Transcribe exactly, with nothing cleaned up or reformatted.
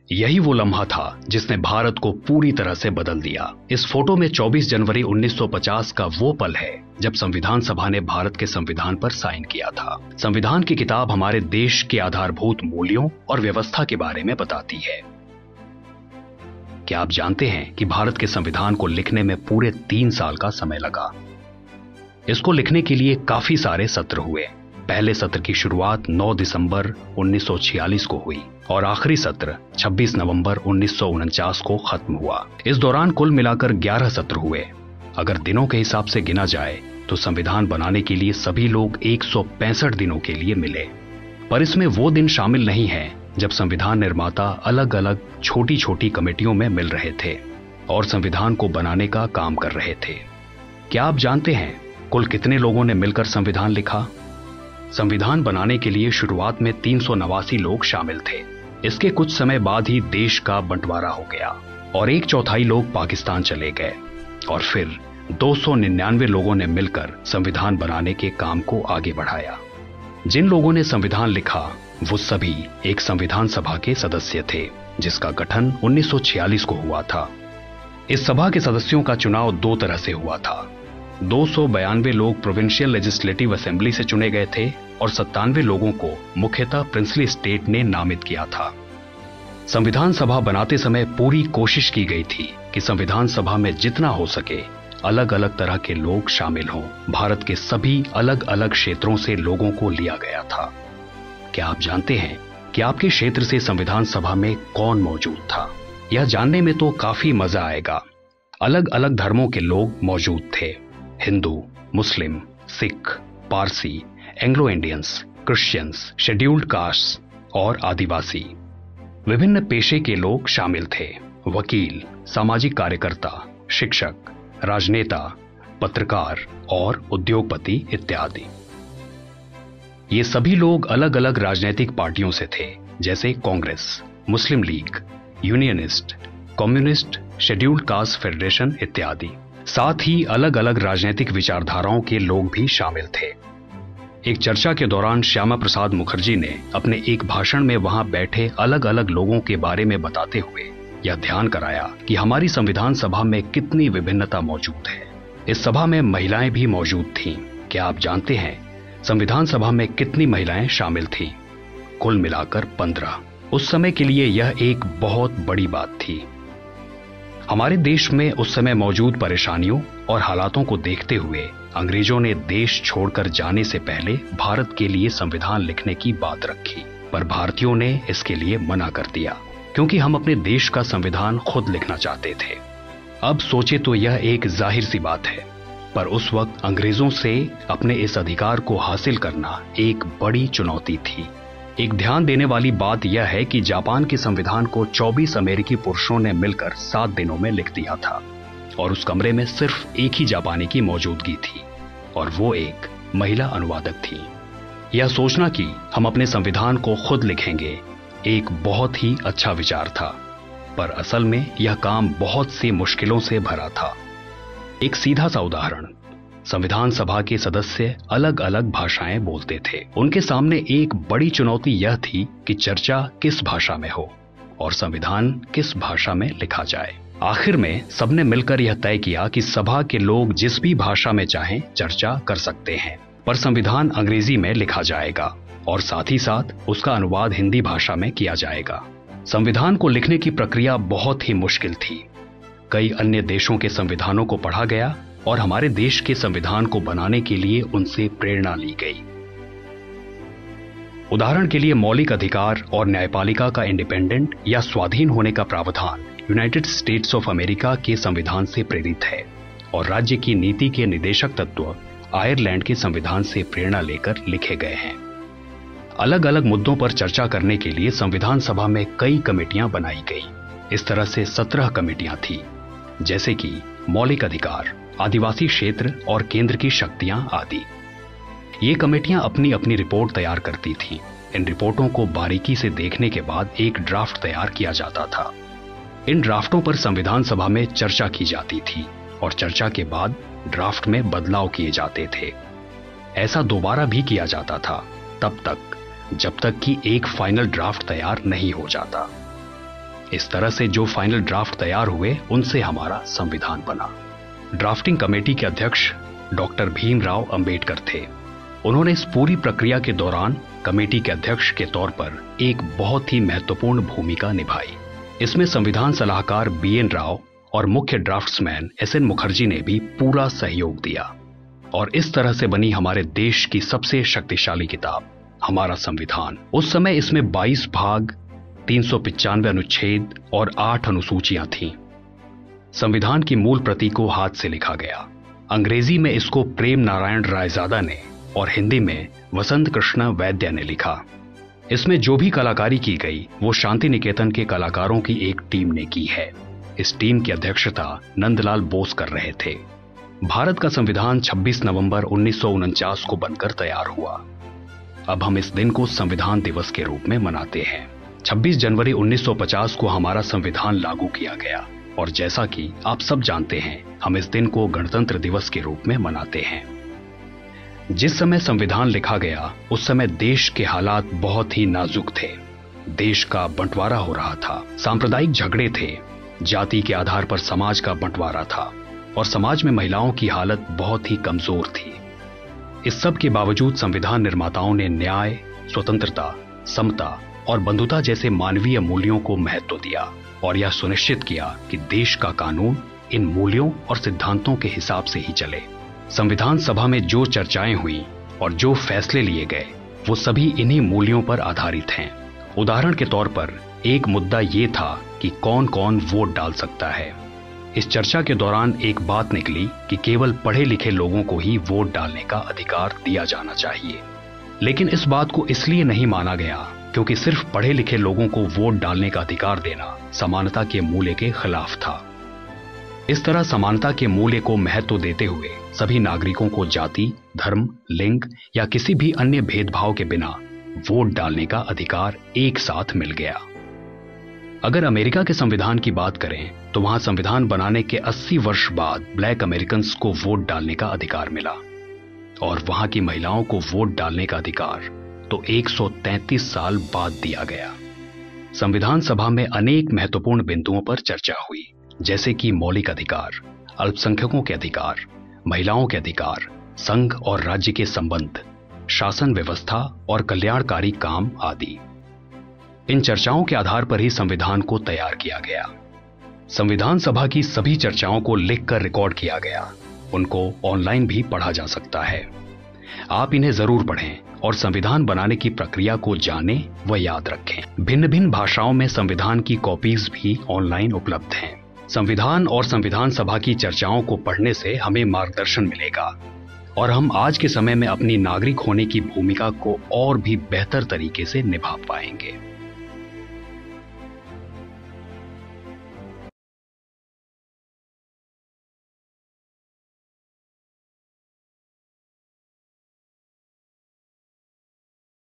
यही वो लम्हा था जिसने भारत को पूरी तरह से बदल दिया। इस फोटो में चौबीस जनवरी उन्नीस सौ पचास का वो पल है जब संविधान सभा ने भारत के संविधान पर साइन किया था। संविधान की किताब हमारे देश के आधारभूत मूल्यों और व्यवस्था के बारे में बताती है। क्या आप जानते हैं कि भारत के संविधान को लिखने में पूरे तीन साल का समय लगा। इसको लिखने के लिए काफी सारे सत्र हुए। पहले सत्र की शुरुआत नौ दिसंबर उन्नीस सौ छियालीस को हुई और आखिरी सत्र छब्बीस नवंबर उन्नीस सौ उनचास को खत्म हुआ। इस दौरान कुल मिलाकर ग्यारह सत्र हुए। अगर दिनों के हिसाब से गिना जाए तो संविधान बनाने के लिए सभी लोग एक सौ पैंसठ दिनों के लिए मिले। पर इसमें वो दिन शामिल नहीं है जब संविधान निर्माता अलग अलग छोटी छोटी कमेटियों में मिल रहे थे और संविधान को बनाने का काम कर रहे थे। क्या आप जानते हैं कुल कितने लोगों ने मिलकर संविधान लिखा? संविधान बनाने के लिए शुरुआत में तीन सौ नवासी लोग शामिल थे। इसके कुछ समय बाद ही देश का बंटवारा हो गया और एक चौथाई लोग पाकिस्तान चले गए और फिर दो सौ निन्यानवे लोगों ने मिलकर संविधान बनाने के काम को आगे बढ़ाया। जिन लोगों ने संविधान लिखा वो सभी एक संविधान सभा के सदस्य थे जिसका गठन उन्नीस सौ छियालीस को हुआ था। इस सभा के सदस्यों का चुनाव दो तरह से हुआ था। दो सौ बयानवे लोग प्रोविंशियल लेजिस्लेटिव असेंबली से चुने गए थे और सत्तानवे लोगों को मुख्यतः प्रिंसली स्टेट ने नामित किया था। संविधान सभा बनाते समय पूरी कोशिश की गई थी कि संविधान सभा में जितना हो सके अलग अलग तरह के लोग शामिल हों। भारत के सभी अलग अलग क्षेत्रों से लोगों को लिया गया था। क्या आप जानते हैं कि आपके क्षेत्र से संविधान सभा में कौन मौजूद था? यह जानने में तो काफी मजा आएगा। अलग अलग धर्मों के लोग मौजूद थे। Hindu, Muslim, Sikh, Parsi, Anglo Indians, Christians, scheduled caste और आदिवासी। विभिन्न पेशे के लोग शामिल थे। वकील, सामाजिक कार्यकर्ता, शिक्षक, राजनेता, पत्रकार और उद्योगपति इत्यादि। ये सभी लोग अलग अलग राजनीतिक पार्टियों से थे जैसे Congress, Muslim League, Unionist, Communist, Scheduled Caste Federation इत्यादि। साथ ही अलग अलग राजनीतिक विचारधाराओं के लोग भी शामिल थे। एक चर्चा के दौरान श्यामा प्रसाद मुखर्जी ने अपने एक भाषण में वहां बैठे अलग अलग लोगों के बारे में बताते हुए यह ध्यान कराया कि हमारी संविधान सभा में कितनी विभिन्नता मौजूद है। इस सभा में महिलाएं भी मौजूद थीं। क्या आप जानते हैं संविधान सभा में कितनी महिलाएं शामिल थीं? कुल मिलाकर पंद्रह। उस समय के लिए यह एक बहुत बड़ी बात थी। हमारे देश में उस समय मौजूद परेशानियों और हालातों को देखते हुए अंग्रेजों ने देश छोड़कर जाने से पहले भारत के लिए संविधान लिखने की बात रखी, पर भारतीयों ने इसके लिए मना कर दिया क्योंकि हम अपने देश का संविधान खुद लिखना चाहते थे। अब सोचे तो यह एक जाहिर सी बात है, पर उस वक्त अंग्रेजों से अपने इस अधिकार को हासिल करना एक बड़ी चुनौती थी। एक ध्यान देने वाली बात यह है कि जापान के संविधान को चौबीस अमेरिकी पुरुषों ने मिलकर सात दिनों में लिख दिया था और उस कमरे में सिर्फ एक ही जापानी की मौजूदगी थी और वो एक महिला अनुवादक थी। यह सोचना कि हम अपने संविधान को खुद लिखेंगे एक बहुत ही अच्छा विचार था, पर असल में यह काम बहुत सी मुश्किलों से भरा था। एक सीधा सा उदाहरण, संविधान सभा के सदस्य अलग अलग भाषाएं बोलते थे। उनके सामने एक बड़ी चुनौती यह थी कि चर्चा किस भाषा में हो और संविधान किस भाषा में लिखा जाए। आखिर में सबने मिलकर यह तय किया कि सभा के लोग जिस भी भाषा में चाहें चर्चा कर सकते हैं, पर संविधान अंग्रेजी में लिखा जाएगा और साथ ही साथ उसका अनुवाद हिंदी भाषा में किया जाएगा। संविधान को लिखने की प्रक्रिया बहुत ही मुश्किल थी। कई अन्य देशों के संविधानों को पढ़ा गया और हमारे देश के संविधान को बनाने के लिए उनसे प्रेरणा ली गई। उदाहरण के लिए मौलिक अधिकार और न्यायपालिका का इंडिपेंडेंट या स्वाधीन होने का प्रावधान यूनाइटेड स्टेट्स ऑफ अमेरिका के संविधान से प्रेरित है और राज्य की नीति के निदेशक तत्व आयरलैंड के संविधान से प्रेरणा लेकर लिखे गए हैं। अलग अलग मुद्दों पर चर्चा करने के लिए संविधान सभा में कई कमेटियां बनाई गई। इस तरह से सत्रह कमेटियां थी, जैसे कि मौलिक अधिकार, आदिवासी क्षेत्र और केंद्र की शक्तियां आदि। ये कमेटियां अपनी अपनी रिपोर्ट तैयार करती थीं। इन रिपोर्टों को बारीकी से देखने के बाद एक ड्राफ्ट तैयार किया जाता था। इन ड्राफ्टों पर संविधान सभा में चर्चा की जाती थी और चर्चा के बाद ड्राफ्ट में बदलाव किए जाते थे। ऐसा दोबारा भी किया जाता था तब तक जब तक कि एक फाइनल ड्राफ्ट तैयार नहीं हो जाता। इस तरह से जो फाइनल ड्राफ्ट तैयार हुए उनसे हमारा संविधान बना। ड्राफ्टिंग कमेटी के अध्यक्ष डॉक्टर भीमराव अंबेडकर थे। उन्होंने इस पूरी प्रक्रिया के दौरान कमेटी के अध्यक्ष के तौर पर एक बहुत ही महत्वपूर्ण भूमिका निभाई। इसमें संविधान सलाहकार बी एन राव और मुख्य ड्राफ्ट्समैन एस एन मुखर्जी ने भी पूरा सहयोग दिया और इस तरह से बनी हमारे देश की सबसे शक्तिशाली किताब हमारा संविधान। उस समय इसमें बाईस भाग, तीन सौ पिचानवे अनुच्छेद और आठ अनुसूचियां थीं। संविधान की मूल प्रति को हाथ से लिखा गया। अंग्रेजी में इसको प्रेम नारायण रायजादा ने और हिंदी में वसंत कृष्ण वैद्य ने लिखा। इसमें जो भी कलाकारी की गई वो शांति निकेतन के कलाकारों की एक टीम ने की है। इस टीम की अध्यक्षता नंदलाल बोस कर रहे थे। भारत का संविधान छब्बीस नवंबर उन्नीस सौ उनचास को बनकर तैयार हुआ। अब हम इस दिन को संविधान दिवस के रूप में मनाते हैं। छब्बीस जनवरी उन्नीस सौ पचास को हमारा संविधान लागू किया गया और जैसा कि आप सब जानते हैं, हम इस दिन को गणतंत्र दिवस के रूप में मनाते हैं। जिस समय संविधान लिखा गया उस समय देश के हालात बहुत ही नाजुक थे। देश का बंटवारा हो रहा था, सांप्रदायिक झगड़े थे, जाति के आधार पर समाज का बंटवारा था और समाज में महिलाओं की हालत बहुत ही कमजोर थी। इस सब के बावजूद संविधान निर्माताओं ने न्याय, स्वतंत्रता, समता और बंधुता जैसे मानवीय मूल्यों को महत्व दिया और यह सुनिश्चित किया कि देश का कानून इन मूल्यों और सिद्धांतों के हिसाब से ही चले। संविधान सभा में जो चर्चाएं हुई और जो फैसले लिए गए वो सभी इन्हीं मूल्यों पर आधारित हैं। उदाहरण के तौर पर एक मुद्दा ये था कि कौन कौन वोट डाल सकता है। इस चर्चा के दौरान एक बात निकली कि केवल पढ़े लिखे लोगों को ही वोट डालने का अधिकार दिया जाना चाहिए। लेकिन इस बात को इसलिए नहीं माना गया क्योंकि सिर्फ पढ़े लिखे लोगों को वोट डालने का अधिकार देना समानता के मूल्य के खिलाफ था। इस तरह समानता के मूल्य को महत्व देते हुए सभी नागरिकों को जाति, धर्म, लिंग या किसी भी अन्य भेदभाव के बिना वोट डालने का अधिकार एक साथ मिल गया। अगर अमेरिका के संविधान की बात करें तो वहां संविधान बनाने के अस्सी वर्ष बाद ब्लैक अमेरिकन्स को वोट डालने का अधिकार मिला और वहां की महिलाओं को वोट डालने का अधिकार तो एक सौ तैंतीस साल बाद दिया गया। संविधान सभा में अनेक महत्वपूर्ण बिंदुओं पर चर्चा हुई, जैसे कि मौलिक अधिकार, अल्पसंख्यकों के अधिकार, महिलाओं के अधिकार, संघ और राज्य के संबंध, शासन व्यवस्था और कल्याणकारी काम आदि। इन चर्चाओं के आधार पर ही संविधान को तैयार किया गया। संविधान सभा की सभी चर्चाओं को लिखकर रिकॉर्ड किया गया। उनको ऑनलाइन भी पढ़ा जा सकता है। आप इन्हें जरूर पढ़ें और संविधान बनाने की प्रक्रिया को जानें व याद रखें। भिन्न भिन्न भाषाओं में संविधान की कॉपीज भी ऑनलाइन उपलब्ध हैं। संविधान और संविधान सभा की चर्चाओं को पढ़ने से हमें मार्गदर्शन मिलेगा और हम आज के समय में अपनी नागरिक होने की भूमिका को और भी बेहतर तरीके से निभा पाएंगे।